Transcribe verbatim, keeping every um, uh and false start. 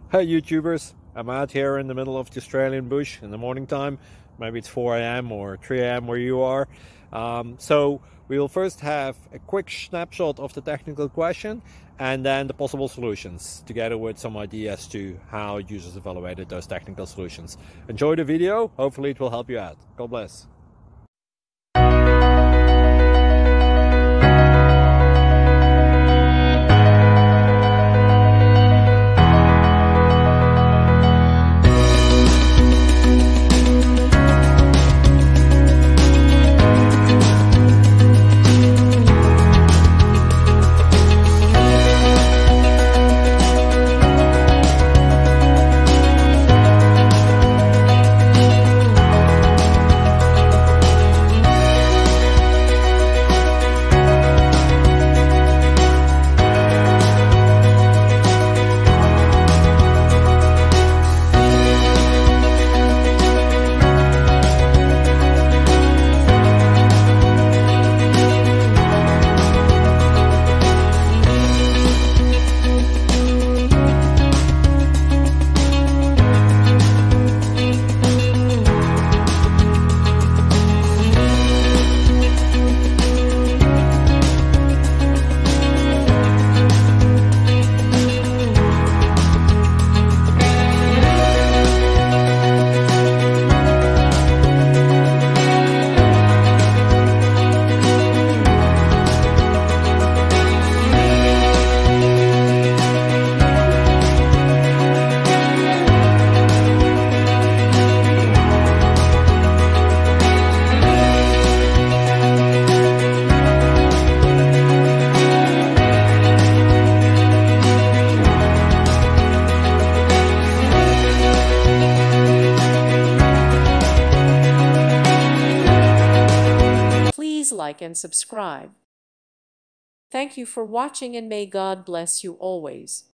Hey YouTubers, I'm out here in the middle of the Australian bush in the morning time. Maybe it's four A M or three A M where you are. Um, so we will first have a quick snapshot of the technical question and then the possible solutions, together with some ideas to how users evaluated those technical solutions. Enjoy the video, hopefully it will help you out. God bless. Please like and subscribe. Thank you for watching, and may God bless you always.